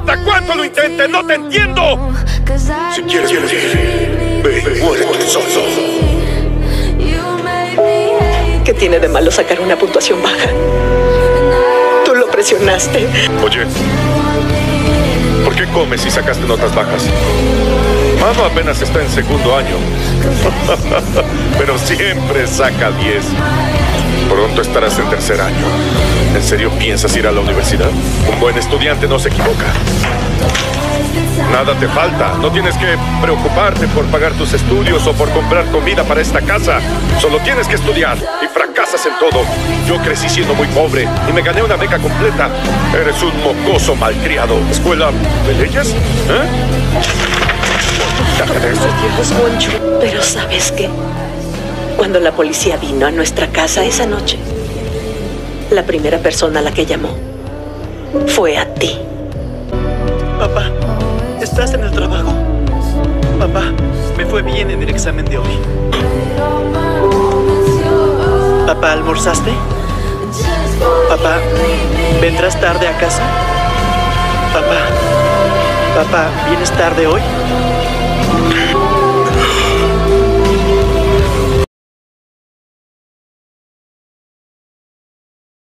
importa cuánto lo intente, no te entiendo. Si quieres morir, ve, muérete solo. ¿Qué tiene de malo sacar una puntuación baja? Tú lo presionaste. Oye, ¿por qué comes si sacaste notas bajas? Mano apenas está en segundo año, pero siempre saca 10. Pronto estarás en tercer año. ¿En serio piensas ir a la universidad? Un buen estudiante no se equivoca. Nada te falta. No tienes que preocuparte por pagar tus estudios o por comprar comida para esta casa. Solo tienes que estudiar y fracasas en todo. Yo crecí siendo muy pobre y me gané una beca completa. Eres un mocoso malcriado. ¿Escuela de leyes? Pero ¿sabes qué? Cuando la policía vino a nuestra casa esa noche, la primera persona a la que llamó fue a ti. Papá, estás en el trabajo. Papá, me fue bien en el examen de hoy. Papá, ¿almorzaste? Papá, ¿vendrás tarde a casa? Papá, ¿vienes tarde hoy?